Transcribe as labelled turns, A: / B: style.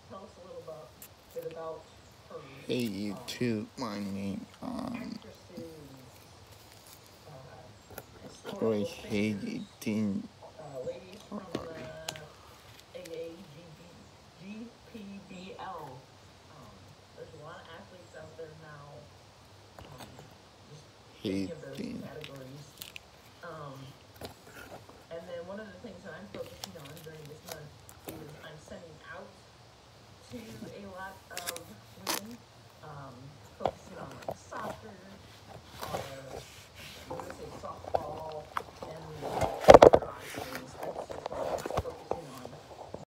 A: tell us a little bit about her
B: Hey YouTube, my name
A: actresses,
B: Troy
A: historical figures,
B: Hayden.
A: ladies from the GPBL. There's a lot of athletes out there now. Just any of those
B: Hayden.
A: categories. And then one of the things that I'm focusing on during this month is I'm sending out to a lot of